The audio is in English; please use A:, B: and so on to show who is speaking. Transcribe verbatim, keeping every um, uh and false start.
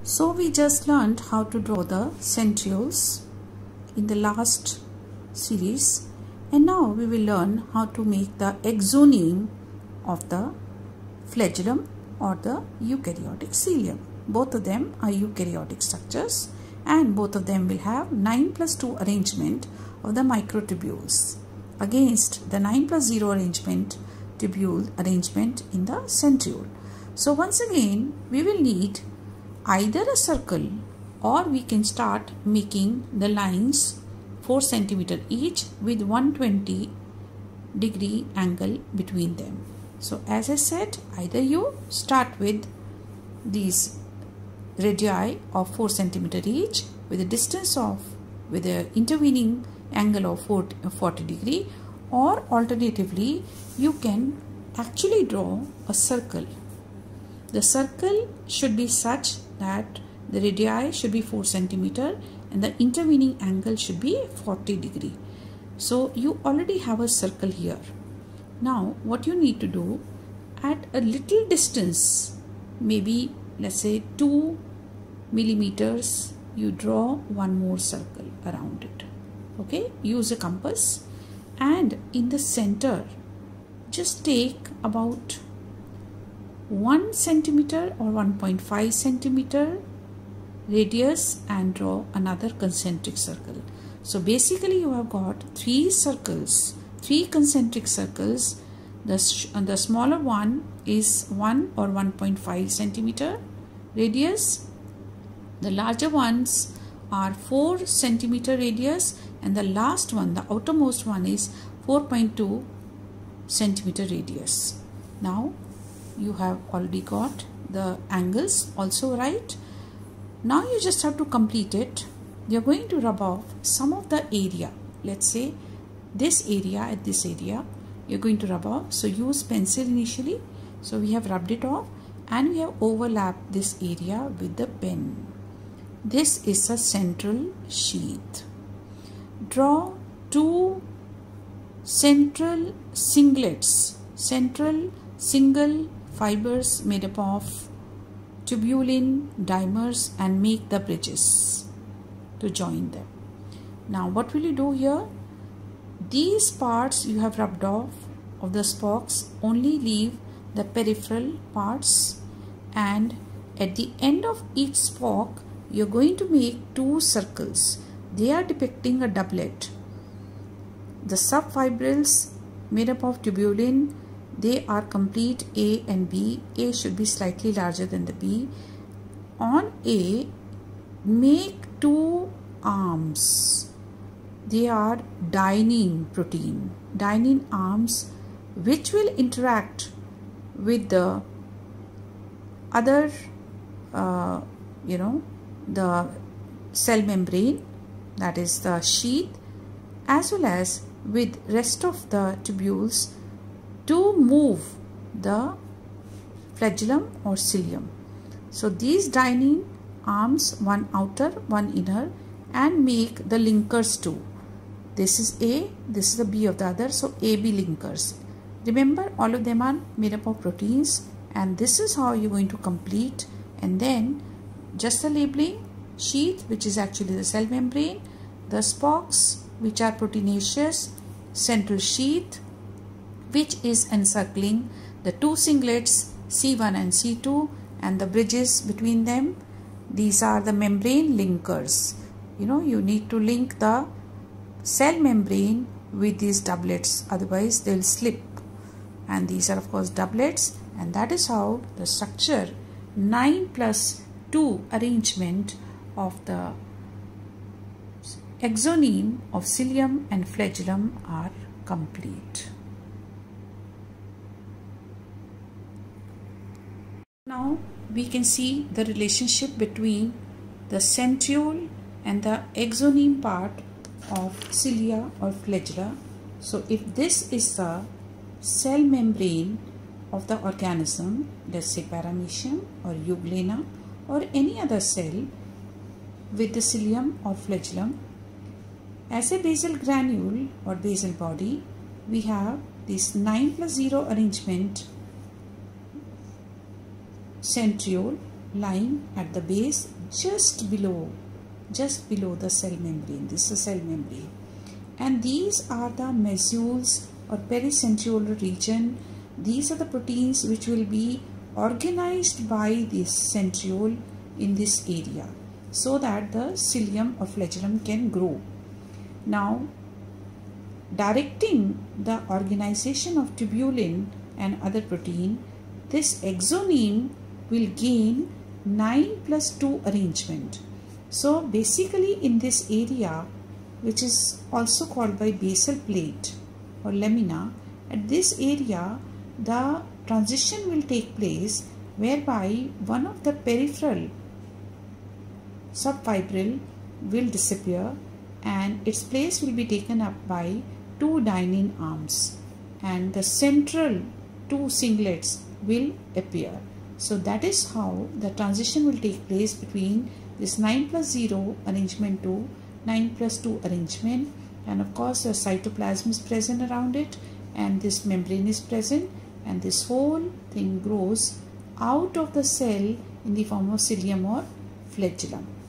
A: So we just learned how to draw the centrioles in the last series, and now we will learn how to make the exoneme of the flagellum or the eukaryotic cilium. Both of them are eukaryotic structures, and both of them will have nine plus two arrangement of the microtubules against the nine plus zero arrangement tubule arrangement in the centriole. So once again we will need either a circle, or we can start making the lines four centimeter each with one hundred twenty degree angle between them. So as I said, either you start with these radii of four centimeter each with a distance of with a intervening angle of forty degree, or alternatively you can actually draw a circle. The circle should be such that the radii should be four centimeter and the intervening angle should be forty degree. So you already have a circle here. Now what you need to do, at a little distance, maybe let's say two millimeters, you draw one more circle around it. Okay, use a compass, and in the center just take about one centimeter or one point five centimeter radius and draw another concentric circle. So basically you have got three circles, three concentric circles. The, the smaller one is one or one point five centimeter radius. The larger ones are four centimeter radius, and the last one, the outermost one, is four point two centimeter radius. Now you have already got the angles also right. Now you just have to complete it. You are going to rub off some of the area. Let's say this area at this area you are going to rub off. So use pencil initially. So we have rubbed it off and we have overlapped this area with the pen. This is a central sheath. Draw two central singlets, central single fibers made up of tubulin dimers, and make the bridges to join them. Now what will you do here? These parts you have rubbed off of the spokes, only leave the peripheral parts, and at the end of each spoke you are going to make two circles. They are depicting a doublet. The subfibrils made up of tubulin, they are complete A and B. A should be slightly larger than the B. On A, make two arms. They are dynein protein, dynein arms, which will interact with the other, uh, you know, the cell membrane, that is the sheath, as well as with rest of the tubules to move the flagellum or cilium. So these dynein arms, one outer, one inner, and make the linkers too. This is A, this is the B of the other, so A B linkers. Remember, all of them are made up of proteins, and this is how you're going to complete. And then just the labeling, sheath, which is actually the cell membrane, the spokes, which are proteinaceous, central sheath, which is encircling the two singlets C one and C two, and the bridges between them. These are the membrane linkers. You know, you need to link the cell membrane with these doublets, otherwise they will slip. And these are of course doublets, and that is how the structure nine plus two arrangement of the exoneme of cilium and flagellum are complete. Now we can see the relationship between the centriole and the exoneme part of cilia or flagella. So if this is the cell membrane of the organism, let's say paramecium or euglena or any other cell with the cilium or flagellum, as a basal granule or basal body, we have this nine plus zero arrangement centriole lying at the base just below, just below the cell membrane. This is a cell membrane. And these are the mesoles or pericentriolar region. These are the proteins which will be organized by this centriole in this area so that the cilium or flagellum can grow. Now, directing the organization of tubulin and other protein, this exoneme will gain nine plus two arrangement. So basically in this area, which is also called by basal plate or lamina, at this area the transition will take place whereby one of the peripheral subfibril will disappear and its place will be taken up by two dynein arms, and the central two singlets will appear. So that is how the transition will take place between this nine plus zero arrangement to nine plus two arrangement, and of course the cytoplasm is present around it and this membrane is present, and this whole thing grows out of the cell in the form of cilium or flagellum.